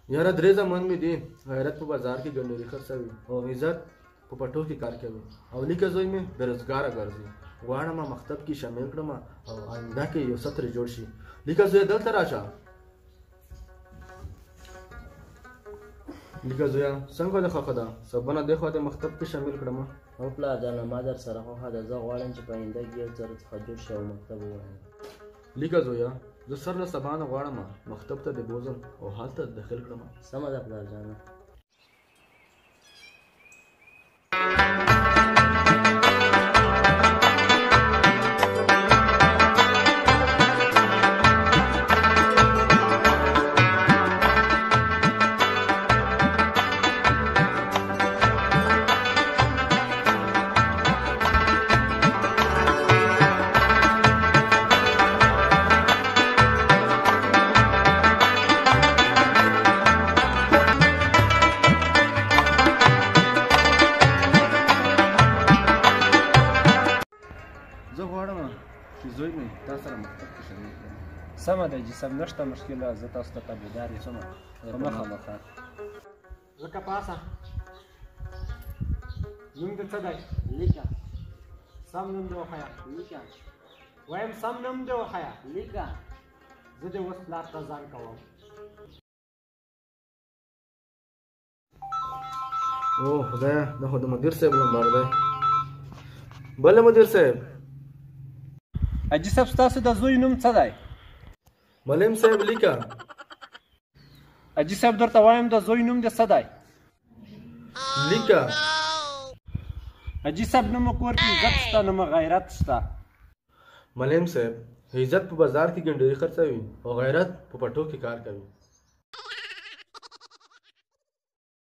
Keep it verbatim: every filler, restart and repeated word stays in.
یاره درې زامن مې دي. غیرت په بازار کې ګنډوري خرڅوي او عزت په پټو کې کار کوي. او لیکه زوی مې بېروزګاره ګرځي. غواړم مکتب کې شامل کړم او آینده کې یو څه ترې جوړ شي. لیکه زویه دلته راشه. لیکه زویه څنګه دې خوښه ده؟ سبا نه دې خوا دې مکتب کې شامل کړم. او پلار جانه ما در سره خوښه ده. زه غواړم چې په آینده کې یو ځل څخه جوړ شي او مکتب ووایم. لیکه زویه زه سر له سبا نه غواړم مکتب ته دې بوځم او هلته داخل کړم. سمه ده پلار جانه. سمه ده جسم نشته مشکله. زه تاسو ته تابعدار یم. په مخه مخه لکه پاسه نوم دې څه دی؟ لیکه. سم نوم دې وښیه. لیکه. وایم سم نوم دې وښیه. لیکه. زه دې اوس پلار ته ځان کوم. او خدایه دا خو د مدیر صاحب نمبر دی. بله مدیر صاحب. حاجي صاحب ستاسو د زوی نوم څه دی؟ ملیم صاحب لیکه. حاجي صاحب درته وایم د زوی نوم دې څه دی؟ لیکه. حاجي صاحب نه مو کور کې عزت شته نه مو غیرت شته. ملیم صاحب عزت په بازار کې ګنډوري خرڅوي او غیرت په پټو کې کار کوي.